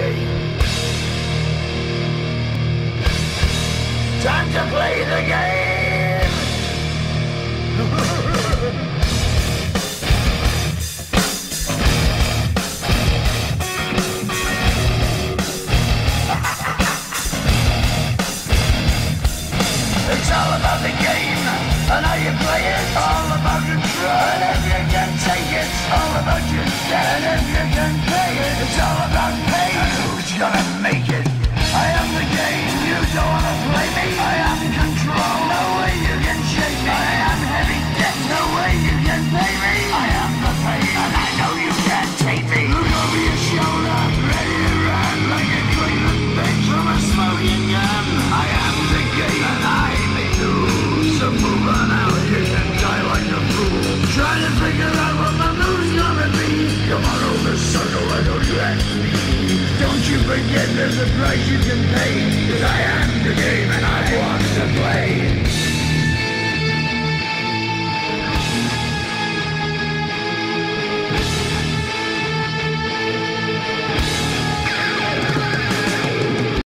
game. Time to play the game! It's all about the game, and how you play it. All about control, and if you can take it. All about your debt, and if you can pay it. It's all about pain, and who's gonna make it? I am the game, you don't wanna play me. I am control, no way you can shake me. I am heavy debt, no way you can pay me. I am the pain, and I know you can't take me. Look over your shoulder, ready to run like a Cleveland bitch from a smoking gun. I am the game, and I may lose. So move on out, you can die like a fool. Trying to figure out what my move's gonna be. Come on over, circle, I know you ask me. Don't you forget there's a price you can pay. 'Cause I am the game and I want to play.